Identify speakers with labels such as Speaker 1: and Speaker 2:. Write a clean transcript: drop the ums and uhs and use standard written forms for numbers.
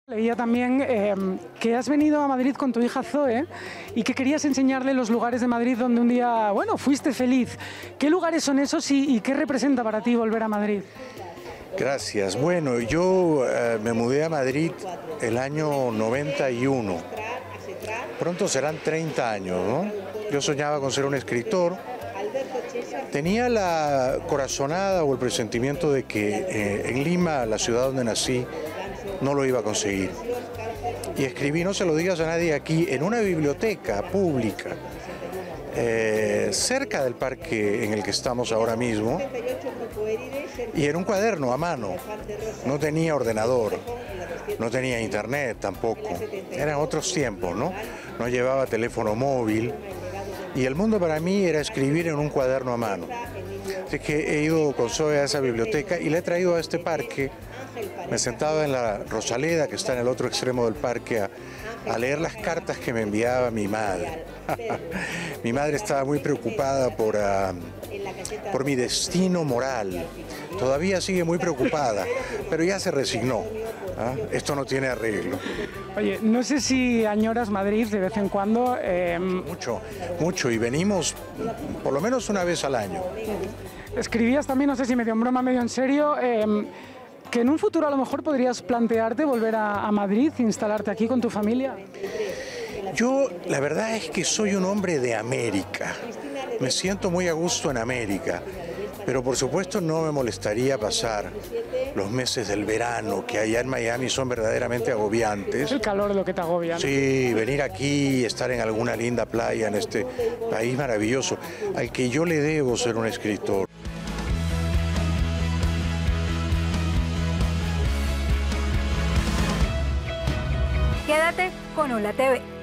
Speaker 1: Leía también que has venido a Madrid con tu hija Zoe y que querías enseñarle los lugares de Madrid donde un día, bueno, fuiste feliz. ¿Qué lugares son esos y qué representa para ti volver a Madrid?
Speaker 2: Gracias. Bueno, yo me mudé a Madrid el año 91. Pronto serán 30 años, ¿no? Yo soñaba con ser un escritor. Tenía la corazonada o el presentimiento de que en Lima, la ciudad donde nací, no lo iba a conseguir. Y escribí, no se lo digas a nadie aquí, en una biblioteca pública, cerca del parque en el que estamos ahora mismo, y en un cuaderno a mano. No tenía ordenador, no tenía internet tampoco. Eran otros tiempos, ¿no? No llevaba teléfono móvil. Y el mundo para mí era escribir en un cuaderno a mano. Así que he ido con Zoe a esa biblioteca y la he traído a este parque. Me sentaba en la Rosaleda, que está en el otro extremo del parque, a leer las cartas que me enviaba mi madre. Mi madre estaba muy preocupada por mi destino moral. Todavía sigue muy preocupada, pero ya se resignó. Esto no tiene arreglo.
Speaker 1: Oye, no sé si añoras Madrid de vez en cuando.
Speaker 2: Mucho, mucho, y venimos por lo menos una vez al año.
Speaker 1: Escribías también, no sé si medio en broma, medio en serio, que en un futuro a lo mejor podrías plantearte volver a Madrid, instalarte aquí con tu familia.
Speaker 2: Yo, la verdad es que soy un hombre de América. Me siento muy a gusto en América, pero por supuesto no me molestaría pasar los meses del verano, que allá en Miami son verdaderamente agobiantes.
Speaker 1: Es el calor lo que te agobia, ¿no?
Speaker 2: Sí, venir aquí y estar en alguna linda playa en este país maravilloso, al que yo le debo ser un escritor.
Speaker 3: Quédate con Hola TV.